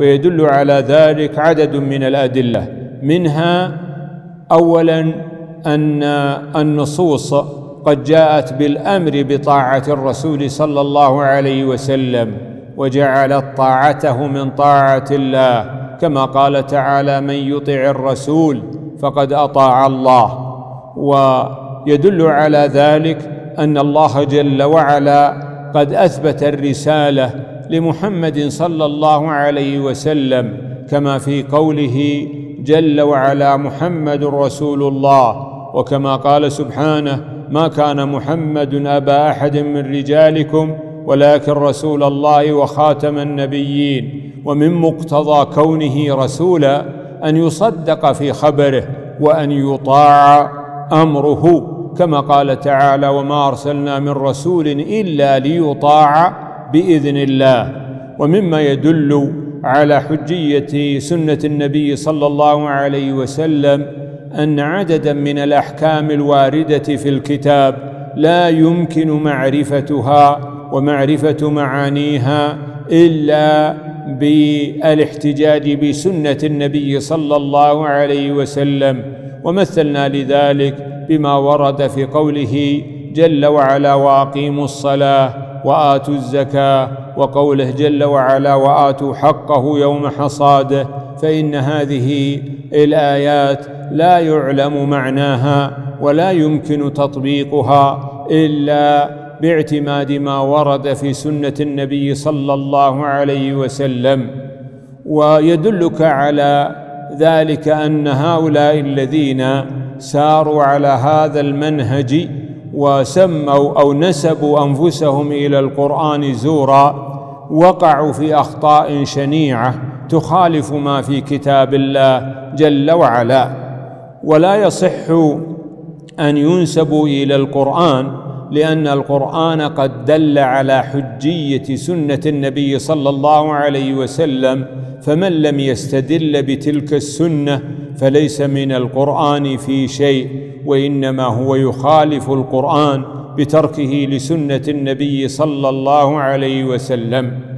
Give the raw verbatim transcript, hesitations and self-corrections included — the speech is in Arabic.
ويدل على ذلك عدد من الأدلة، منها أولا أن النصوص قد جاءت بالأمر بطاعة الرسول صلى الله عليه وسلم، وجعلت طاعته من طاعة الله، كما قال تعالى: من يطع الرسول فقد أطاع الله. ويدل على ذلك أن الله جل وعلا قد أثبت الرسالة لمحمد صلى الله عليه وسلم، كما في قوله جل وعلا: محمد رسول الله، وكما قال سبحانه: ما كان محمد أبا أحد من رجالكم ولكن رسول الله وخاتم النبيين. ومن مقتضى كونه رسولا أن يصدق في خبره وأن يطاع أمره، كما قال تعالى: وما أرسلنا من رسول إلا ليطاع بإذن الله. ومما يدل على حجية سنة النبي صلى الله عليه وسلم أن عددا من الأحكام الواردة في الكتاب لا يمكن معرفتها ومعرفة معانيها إلا بالاحتجاج بسنة النبي صلى الله عليه وسلم. ومثلنا لذلك بما ورد في قوله جل وعلا: وأقيموا الصلاة وآتوا الزكاة، وقوله جل وعلا: وآتوا حقه يوم حصاده. فإن هذه الآيات لا يعلم معناها ولا يمكن تطبيقها إلا باعتماد ما ورد في سنة النبي صلى الله عليه وسلم. ويدلك على ذلك أن هؤلاء الذين ساروا على هذا المنهج وسموا أو نسبوا أنفسهم إلى القرآن زورا وقعوا في أخطاء شنيعة تخالف ما في كتاب الله جل وعلا. ولا يصح أن ينسبوا إلى القرآن، لأن القرآن قد دل على حجية سنة النبي صلى الله عليه وسلم، فمن لم يستدل بتلك السنة فليس من القرآن في شيء، وإنما هو يخالف القرآن بتركه لسنة النبي صلى الله عليه وسلم.